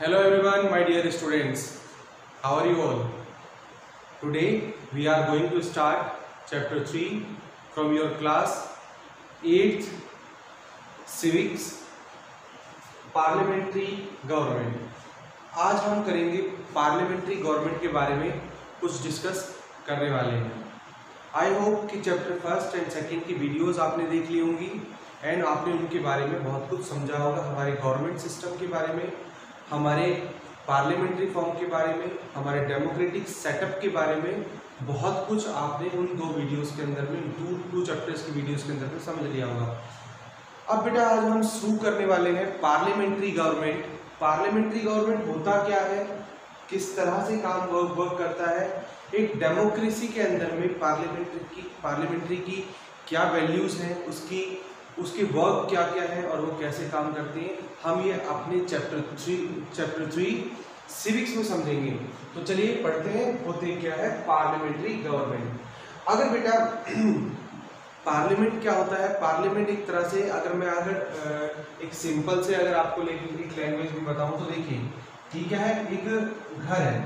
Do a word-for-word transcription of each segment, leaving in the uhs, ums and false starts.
Hello everyone, my dear students. How are you all? Today we are going to start chapter three from your class eighth Civics Parliamentary Government. आज हम करेंगे parliamentary government के बारे में कुछ discuss करने वाले हैं. आई होप कि चैप्टर फर्स्ट एंड सेकेंड की वीडियोस आपने देख ली होंगी एंड आपने उनके बारे में बहुत कुछ समझा होगा. हमारे गवर्नमेंट सिस्टम के बारे में, हमारे पार्लियामेंट्री फॉर्म के बारे में, हमारे डेमोक्रेटिक सेटअप के बारे में बहुत कुछ आपने उन दो वीडियोस के अंदर में, टू टू चैप्टर्स की वीडियोस के अंदर में समझ लिया होगा. अब बेटा आज हम शुरू करने वाले हैं पार्लियामेंट्री गवर्नमेंट. पार्लियामेंट्री गवर्नमेंट होता क्या है, किस तरह से काम वर्क वर्क करता है, एक डेमोक्रेसी के अंदर में पार्लियामेंट्री की पार्लियामेंट्री की क्या वैल्यूज़ हैं, उसकी उसके वर्क क्या क्या है और वो कैसे काम करते हैं, हम ये अपने chapter three chapter three civics में समझेंगे. तो चलिए पढ़ते हैं. होते क्या है पार्लियामेंट्री गवर्नमेंट. अगर बेटा पार्लियामेंट क्या होता है, पार्लियामेंट एक तरह से अगर मैं अगर एक सिंपल से अगर आपको एक लैंग्वेज में बताऊं तो देखिए ठीक है, एक घर है.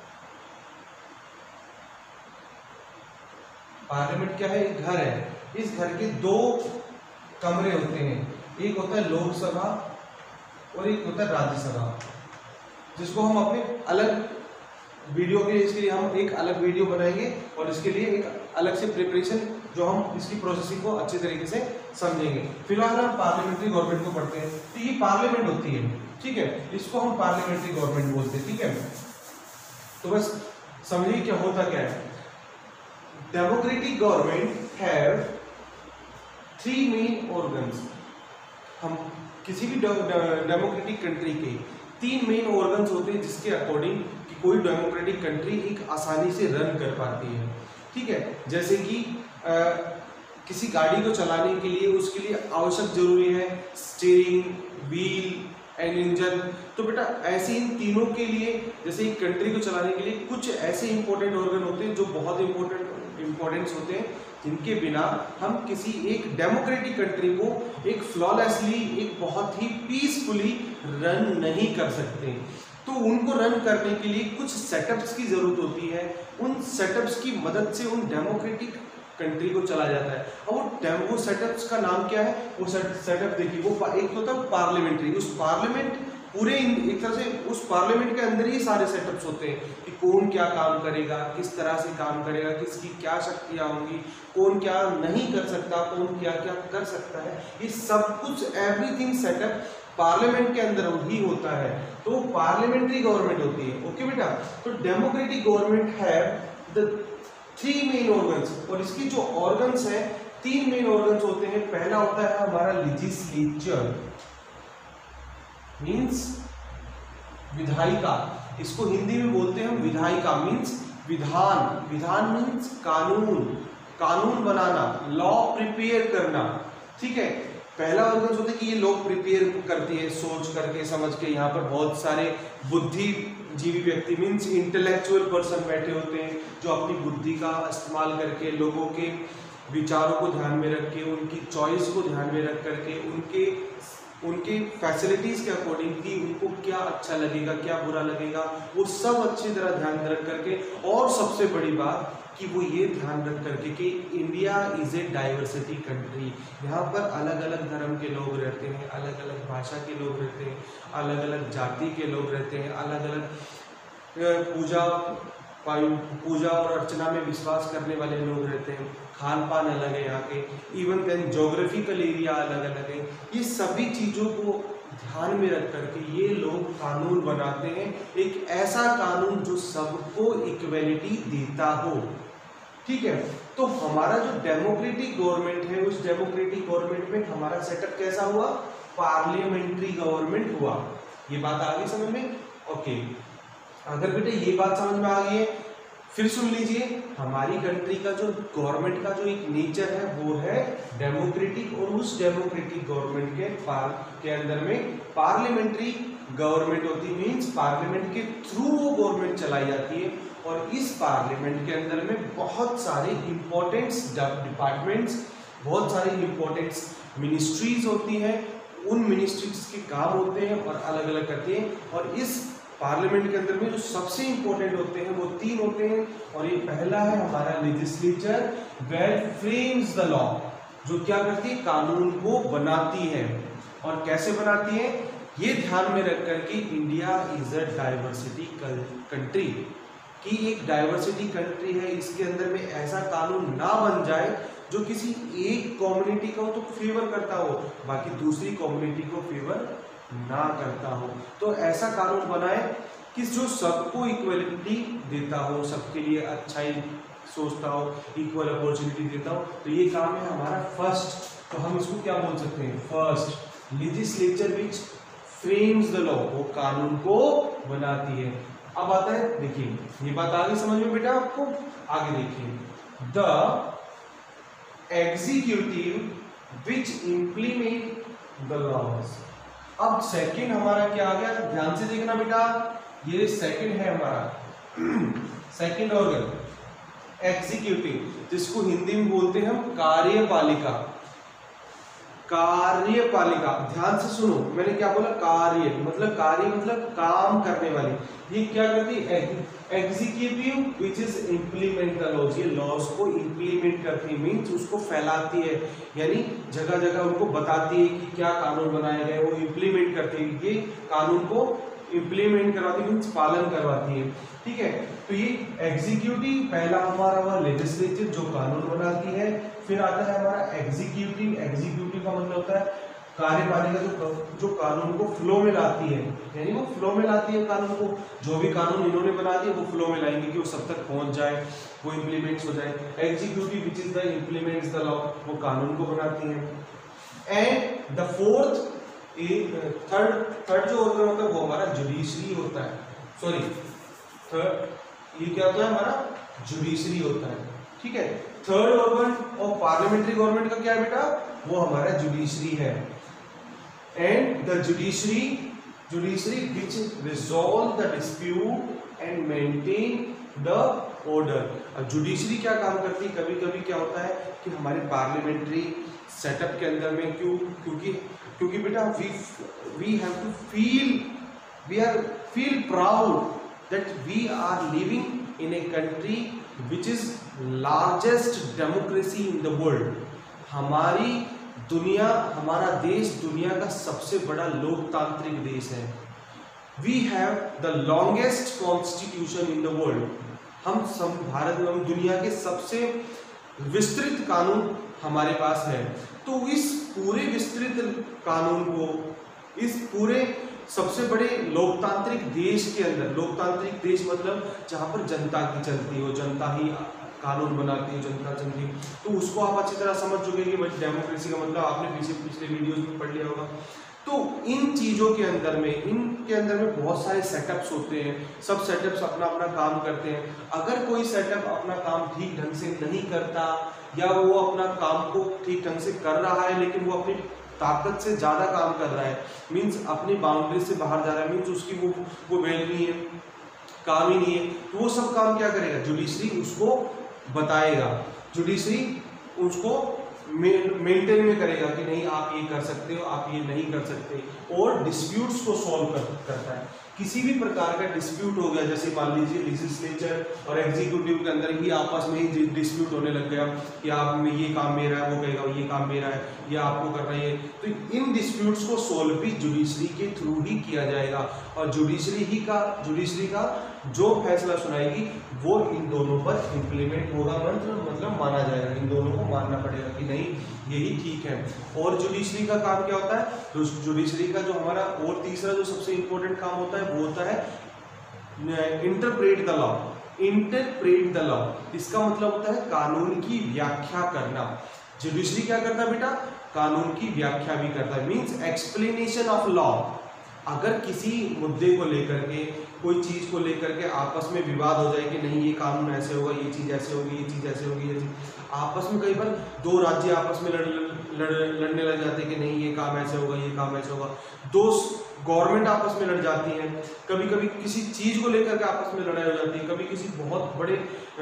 पार्लियामेंट क्या है, एक घर है. इस घर के दो कमरे होते हैं, एक होता है लोकसभा और एक होता है राज्यसभा, जिसको हम अपने अलग वीडियो के लिए इसके लिए हम एक अलग वीडियो बनाएंगे और इसके लिए एक अलग से प्रिपरेशन जो हम इसकी प्रोसेसिंग को अच्छे तरीके से समझेंगे. फिलहाल हम पार्लियामेंट्री गवर्नमेंट को पढ़ते हैं. तो ये पार्लियामेंट होती है, ठीक है, इसको हम पार्लियामेंट्री गवर्नमेंट बोलते हैं. ठीक है, तो बस समझिए क्या होता क्या है. Democratic government have three main organs. हम किसी भी डेमोक्रेटिक कंट्री के तीन मेन ऑर्गन्स होते हैं जिसके अकॉर्डिंग कि कोई डेमोक्रेटिक कंट्री एक आसानी से रन कर पाती है. ठीक है, जैसे कि आ, किसी गाड़ी को चलाने के लिए उसके लिए आवश्यक जरूरी है स्टीयरिंग, व्हील एंड इंजन. तो बेटा ऐसे इन तीनों के लिए, जैसे एक कंट्री को चलाने के लिए कुछ ऐसे इंपॉर्टेंट ऑर्गन होते हैं जो बहुत इंपॉर्टेंट इंपॉर्टेंस होते हैं, जिनके बिना हम किसी एक डेमोक्रेटिक कंट्री को एक फ्लॉलेसली, एक बहुत ही पीसफुली रन नहीं कर सकते. तो उनको रन करने के लिए कुछ सेटअप्स की जरूरत होती है. उन सेटअप्स की मदद से उन डेमोक्रेटिक कंट्री को चला जाता है. और वो वो सेटअप्स का नाम क्या है, वो सेटअप देखिए, वो एक होता है पार्लियामेंट्री. उस पार्लियामेंट पूरे एक तरह से उस पार्लियामेंट के अंदर ही सारे सेटअप्स होते हैं कि कौन क्या काम करेगा, किस तरह से काम करेगा, किसकी क्या शक्तियाँ होंगी, कौन क्या नहीं कर सकता, कौन क्या क्या कर सकता है. ये सब कुछ एवरीथिंग सेटअप पार्लियामेंट के अंदर ही होता है. तो पार्लियामेंट्री गवर्नमेंट होती है. ओके बेटा, तो डेमोक्रेटिक गवर्नमेंट है द थ्री मेन ऑर्गन्स. और इसकी जो ऑर्गन्स हैं, तीन मेन ऑर्गन्स होते हैं. पहला होता है हमारा लेजिस्लेचर, मीन्स विधायिका. इसको हिंदी में बोलते हैं हम विधायिका, मीन्स विधान. विधान मीन्स कानून, कानून बनाना, लॉ प्रिपेयर करना. ठीक है, पहला ऑर्गन होता है कि ये लॉ प्रिपेयर करती है सोच करके समझ के. यहाँ पर बहुत सारे बुद्धिजीवी व्यक्ति मीन्स इंटेलेक्चुअल पर्सन बैठे होते हैं जो अपनी बुद्धि का इस्तेमाल करके लोगों के विचारों को ध्यान में रख के, उनकी चॉइस को ध्यान में रख करके, उनके उनके फैसिलिटीज के अकॉर्डिंग कि उनको क्या अच्छा लगेगा, क्या बुरा लगेगा, वो सब अच्छी तरह ध्यान रख करके. और सबसे बड़ी बात कि वो ये ध्यान रख करके कि India is a diversity country. यहाँ पर अलग अलग धर्म के लोग रहते हैं, अलग अलग भाषा के लोग रहते हैं, अलग अलग जाति के लोग रहते हैं, अलग अलग पूजा पूजा और अर्चना में विश्वास करने वाले लोग रहते हैं. खान पान अलग है यहाँ के, इवन देन जोग्राफिकल एरिया अलग अलग है. ये सभी चीज़ों को ध्यान में रख करके ये लोग कानून बनाते हैं, एक ऐसा कानून जो सबको इक्वलिटी देता हो. ठीक है, तो हमारा जो डेमोक्रेटिक गवर्नमेंट है, उस डेमोक्रेटिक गवर्नमेंट में हमारा सेटअप कैसा हुआ, पार्लियामेंट्री गवर्नमेंट हुआ. ये बात आ गई समझ में. ओके, अगर बेटे ये बात समझ में आ गई है, फिर सुन लीजिए, हमारी कंट्री का जो गवर्नमेंट का जो एक नेचर है वो है डेमोक्रेटिक. और उस डेमोक्रेटिक गवर्नमेंट के पार के अंदर में पार्लियामेंट्री गवर्नमेंट होती है, मीन्स पार्लियामेंट के थ्रू वो गवर्नमेंट चलाई जाती है. और इस पार्लियामेंट के अंदर में बहुत सारे इंपॉर्टेंट डिपार्टमेंट्स, बहुत सारी इंपॉर्टेंट मिनिस्ट्रीज होती हैं. उन मिनिस्ट्रीज के काम होते हैं और अलग अलग करती हैं। और इस पार्लियामेंट के अंदर में जो सबसे इंपॉर्टेंट होते हैं वो तीन होते हैं, और ये पहला है हमारा legislature, well frames the law, जो क्या करती है, कानून को बनाती है। और कैसे बनाती है, ये ध्यान में रख कर कि India is a diversity country, कि एक डाइवर्सिटी कंट्री है, इसके अंदर में ऐसा कानून ना बन जाए जो किसी एक कम्युनिटी को तो फेवर करता हो, बाकी दूसरी कम्युनिटी को फेवर ना करता हो। तो ऐसा कानून बनाए कि जो सबको इक्वलिटी देता हो, सबके लिए अच्छाई सोचता हो, इक्वल अपॉर्चुनिटी देता हो। तो ये काम है हमारा फर्स्ट, तो हम इसको क्या बोल सकते हैं, first legislature which frames the law, वो कानून को बनाती है। अब आता है, देखिए ये बात आगे समझ में बेटा आपको, आगे देखिए, the executive which implement the laws. अब सेकंड हमारा क्या आ गया, ध्यान से देखना बेटा, ये सेकंड है हमारा सेकंड ऑर्गन, एग्जीक्यूटिव, जिसको हिंदी में बोलते हैं हम कार्यपालिका। कार्यपालिका, ध्यान से सुनो, मैंने क्या बोला, कार्य मतलब कार्य मतलब काम करने वाली। ये क्या करती है, executive which is implement the laws, ये लॉज को इम्प्लीमेंट करती है, मीन्स उसको फैलाती है, यानी जगह जगह उनको बताती है कि क्या कानून बनाए गए, वो इम्प्लीमेंट करती है, ये कानून को इम्प्लीमेंट करवाती है, मीन्स पालन करवाती है। ठीक है, तो ये एग्जीक्यूटिव पहला हमारा हुआ लेजिस्लेचर जो कानून बनाती है। फिर आता है हमारा एग्जीक्यूटिव, एग्जीक्यूटिव का मतलब होता है कार्यपालिका, जो जो कानून को फ्लो में लाती है, यानी वो फ्लो में लाती है कानून को, जो भी कानून इन्होंने बना दिए वो फ्लो में लाएंगे कि वो सब तक पहुंच जाए, वो इम्प्लीमेंट्स हो जाए। Executive which is the implements the law, वो कानून को बनाती है। And the fourth third third जो ऑर्गन होता है वो हमारा जुडिशरी होता है, सॉरी थर्ड ये क्या होता है हमारा, जुडिशरी होता है। ठीक है, third organ of parliamentary government का क्या है बेटा, वो हमारा जुडिशरी है। And the judiciary judiciary which resolve the dispute and maintain the order. अब जुडिशरी क्या काम करती है, कभी कभी क्या होता है कि हमारे पार्लियामेंट्री सेटअप के अंदर में, क्यों क्योंकि क्योंकि बेटा we we have to feel we are feel proud that we are living in a country which is largest democracy in the world. हमारी दुनिया हमारा देश दुनिया का सबसे बड़ा लोकतांत्रिक देश है। We have the longest constitution in the world. हम सब भारत में, हम दुनिया के सबसे विस्तृत कानून हमारे पास है। तो इस पूरे विस्तृत कानून को, इस पूरे सबसे बड़े लोकतांत्रिक देश के अंदर, लोकतांत्रिक देश मतलब जहाँ पर जनता की चलती हो, जनता ही कानून बनाती है, जनता चलती है, तो उसको आप अच्छी तरह समझ चुके कि भाई डेमोक्रेसी का मतलब आपने पीछे पिछले वीडियोस में पढ़ लिया होगा। तो इन चीज़ों के अंदर में इनके अंदर में बहुत सारे सेटअप्स होते हैं, सब सेटअप्स अपना अपना काम करते हैं। अगर कोई सेटअप अपना काम ठीक ढंग से नहीं करता, या वो अपना काम को ठीक ढंग से कर रहा है लेकिन वो अपनी ताकत से ज़्यादा काम कर रहा है, मीन्स अपनी बाउंड्री से बाहर जा रहा है, मीन्स उसकी वो वो वैल्यू नहीं है, काम ही नहीं है, तो वो सब काम क्या करेगा, जुडिशरी उसको बताएगा, जुडिशरी उसको मेंटेन में करेगा कि नहीं आप ये कर सकते हो, आप ये नहीं कर सकते, और डिस्प्यूट्स को सॉल्व कर, करता है। किसी भी प्रकार का डिस्प्यूट हो गया, जैसे मान लीजिए लेजिस्लेचर और एग्जीक्यूटिव के अंदर ही आपस में ही डिस्प्यूट होने लग गया कि आप में ये काम मेरा है, वो कहेगा ये काम मेरा है, ये आपको करना है, तो इन डिस्प्यूट्स को सॉल्व भी जुडिशरी के थ्रू ही किया जाएगा। और जुडिशरी ही का जुडिशरी का जो फैसला सुनाएगी वो इन दोनों पर इम्प्लीमेंट होगा, मंत्र मतलब माना जाएगा, इन दोनों को मानना पड़ेगा कि नहीं यही ठीक है। और जुडिशरी का काम क्या होता है, तो जुडिशरी का जो हमारा और तीसरा जो सबसे इंपॉर्टेंट काम होता है वो होता है interpret the law. Interpret the law इसका मतलब होता है कानून की व्याख्या करना। जुडिशरी क्या करता है बेटा, कानून की व्याख्या भी करता है, मीन्स एक्सप्लेनेशन ऑफ लॉ। अगर किसी मुद्दे को लेकर के, कोई चीज़ को लेकर के आपस में विवाद हो जाए कि नहीं ये कानून ऐसे होगा, ये चीज़ ऐसे होगी, ये चीज़ ऐसे होगी, ये चीज़ आपस में, कई बार दो राज्य आपस में लड़ लड़ लड़ने लग जाते हैं कि नहीं ये काम ऐसे होगा, ये काम ऐसे होगा, दो गवर्नमेंट आपस में लड़ जाती हैं, कभी कभी किसी चीज़ को लेकर के आपस में लड़ाई हो जाती है, कभी किसी बहुत बड़े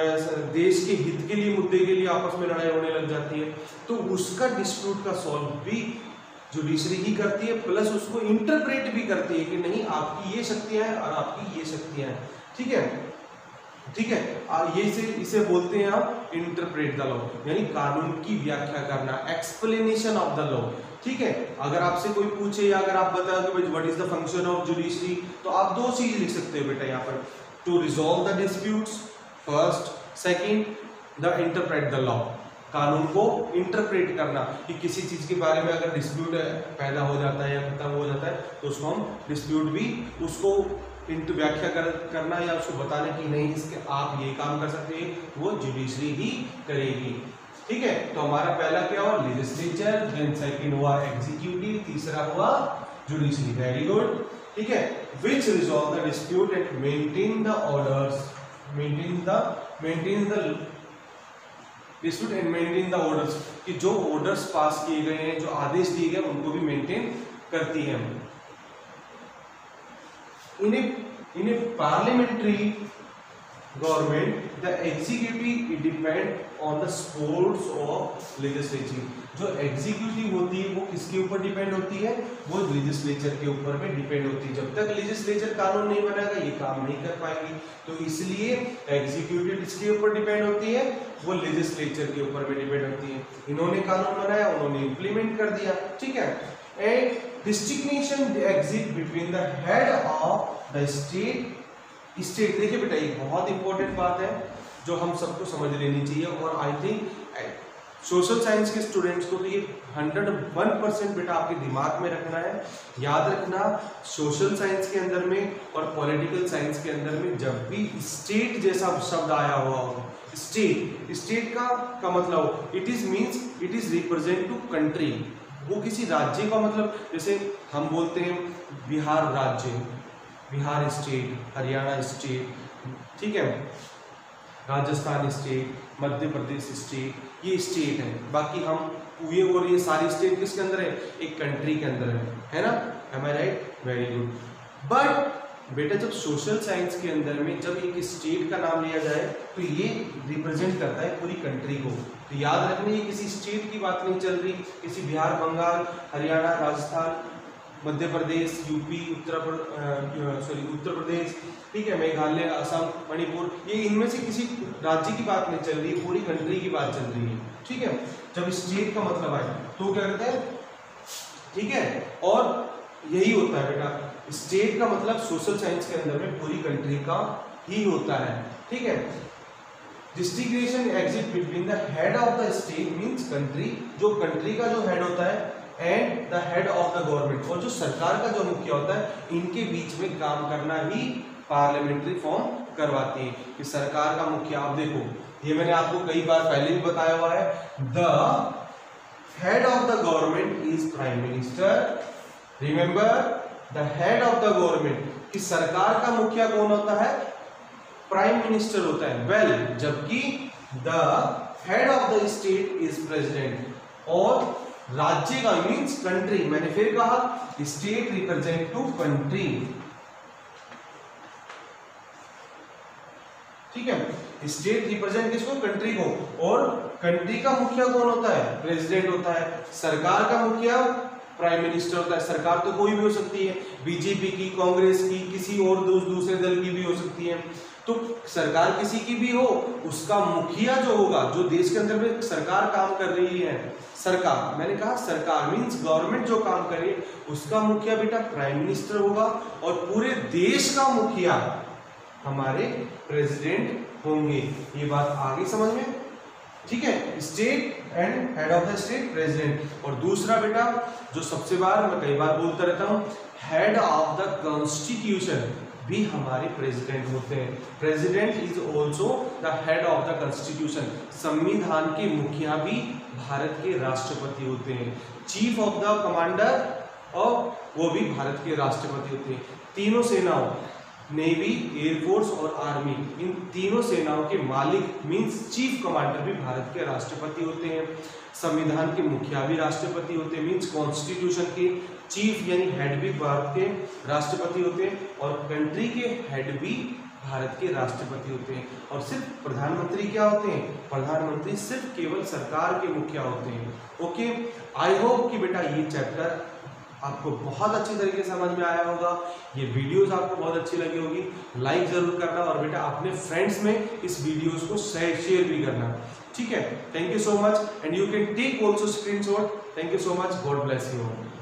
देश के हित के लिए, मुद्दे के लिए आपस में लड़ाई होने लग जाती है, तो उसका डिस्प्यूट का सॉल्व भी जुडिशरी ही करती है, प्लस उसको इंटरप्रेट भी करती है कि नहीं आपकी ये शक्तियां हैं और आपकी ये शक्तियां हैं। ठीक है, ठीक है, ये इसे इसे बोलते हैं आप इंटरप्रेट द लॉ, यानी कानून की व्याख्या करना, एक्सप्लेनेशन ऑफ द लॉ। ठीक है, अगर आपसे कोई पूछे या अगर आप बताओ कि भाई what is the function of judiciary, तो आप दो चीज लिख सकते हो बेटा यहाँ पर, to resolve the disputes first, second the interpret the law, कानून को इंटरप्रेट करना कि किसी चीज के बारे में अगर डिस्प्यूट पैदा हो जाता है या खत्म हो जाता है तो उसको हम डिस्प्यूट भी उसको इंटर व्याख्या कर, करना या उसको बताने की नहीं इसके आप ये काम कर सकते हैं, वो जुडिशरी ही करेगी। ठीक है, तो हमारा पहला क्या हुआ लेजिस्लेचर, देन सेकंड हुआ एग्जीक्यूटिव, तीसरा हुआ जुडिशरी। Very good. ठीक है, which resolve the dispute and maintain the orders, maintain the maintain the dispute and maintain the orders, कि जो ऑर्डर्स पास किए गए हैं, जो आदेश दिए गए उनको भी मेंटेन करती है। In a in a parliamentary government the executive depend on the sports of legislature, जो एग्जीक्यूटिव होती है वो किसके ऊपर डिपेंड होती है, वो लेजिस्लेचर के ऊपर में डिपेंड होती है। जब तक लेजिस्लेचर कानून नहीं बनाएगा ये काम नहीं कर पाएंगी, तो इसलिए एग्जीक्यूटिव किसके ऊपर डिपेंड होती है, वो लेजिस्लेचर के ऊपर में डिपेंड होती है। इन्होंने कानून बनाया, उन्होंने इंप्लीमेंट कर दिया। ठीक है, and distinction exist between the head of the state state देखिए बेटा ये बहुत इंपॉर्टेंट बात है जो हम सबको समझ लेनी चाहिए, और आई थिंक सोशल साइंस के स्टूडेंट्स को तो ये हंड्रेड वन परसेंट बेटा आपके दिमाग में रखना है। याद रखना, सोशल साइंस के अंदर में और पॉलिटिकल साइंस के अंदर में जब भी स्टेट जैसा शब्द आया हुआ हो, स्टेट स्टेट का का मतलब it is means it is represent to country, वो किसी राज्य का मतलब, जैसे हम बोलते हैं बिहार राज्य, बिहार स्टेट, हरियाणा स्टेट, ठीक है, राजस्थान स्टेट, मध्य प्रदेश स्टेट, ये स्टेट है। बाकी हम ये और ये सारी स्टेट किसके अंदर है, एक कंट्री के अंदर है, है ना, am I right, very good. But बेटा जब सोशल साइंस के अंदर में जब एक स्टेट का नाम लिया जाए तो ये रिप्रेजेंट करता है पूरी कंट्री को। तो याद रखना ये किसी स्टेट की बात नहीं चल रही, किसी बिहार, बंगाल, हरियाणा, राजस्थान, मध्य प्रदेश, यूपी, उत्तर सॉरी उत्तर प्रदेश, ठीक है, मेघालय, असम, मणिपुर, ये इनमें से किसी राज्य की बात नहीं चल रही है, पूरी कंट्री की बात चल रही है। ठीक है, जब स्टेट का मतलब आए तो क्या कहते हैं, ठीक है, और यही होता है बेटा, स्टेट का मतलब सोशल साइंस के अंदर में पूरी कंट्री का ही होता है। ठीक है, distinction exist between the head of the state means country, जो कंट्री का जो हेड होता है, and the head of the government, और जो सरकार का जो मुखिया होता है, इनके बीच में काम करना ही पार्लियामेंट्री फॉर्म करवाती है कि सरकार का मुखिया। आप देखो ये मैंने आपको कई बार पहले भी बताया हुआ है, the head of the government is prime minister. Remember the head of the government, कि सरकार का मुखिया कौन होता है, प्राइम मिनिस्टर होता है। वेल well, जबकि the head of the state is president, और राज्य का मीन्स कंट्री, मैंने फिर कहा स्टेट रिप्रेजेंट टू कंट्री। ठीक है, स्टेट रिप्रेजेंट किसको, कंट्री को, और कंट्री का मुखिया कौन होता है, प्रेसिडेंट होता है। सरकार का मुखिया प्राइम मिनिस्टर होता है। सरकार तो कोई भी हो सकती है, बीजेपी की, कांग्रेस की, किसी और दूसरे दल की भी हो सकती है। तो सरकार किसी की भी हो, उसका मुखिया जो होगा, जो देश के अंदर में सरकार काम कर रही है, सरकार, मैंने कहा सरकार मींस गवर्नमेंट जो काम कर रही है, उसका मुखिया बेटा प्राइम मिनिस्टर होगा, और पूरे देश का मुखिया हमारे प्रेसिडेंट होंगे। ये बात आगे समझ में, ठीक है, state and head of the state president. और दूसरा बेटा जो सबसे बार मैं कई बार बोलता रहता हूं, हेड ऑफ द कॉन्स्टिट्यूशन भी हमारे प्रेसिडेंट होते हैं। President is also the head of the constitution. संविधान के मुखिया भी भारत के राष्ट्रपति होते हैं। चीफ ऑफ द कमांडर, और वो भी भारत के राष्ट्रपति होते हैं। तीनों सेनाओं, नेवी, एयरफोर्स और आर्मी, इन तीनों सेनाओं के मालिक मींस चीफ कमांडर भी भारत के राष्ट्रपति होते हैं। संविधान के मुखिया भी राष्ट्रपति होते हैं, मींस कॉन्स्टिट्यूशन के चीफ यानी हेड भी भारत के राष्ट्रपति होते हैं, और कंट्री के हेड भी भारत के राष्ट्रपति होते हैं। और सिर्फ प्रधानमंत्री क्या होते हैं, प्रधानमंत्री सिर्फ केवल सरकार के मुखिया होते हैं। ओके, आई होप कि बेटा ये चैप्टर आपको बहुत अच्छी तरीके से समझ में आया होगा, ये वीडियोस आपको बहुत अच्छी लगी होगी। लाइक जरूर करना और बेटा अपने फ्रेंड्स में इस वीडियोस को शेयर भी करना, ठीक है। Thank you so much and you can take also screenshot. Thank you so much, God bless you all.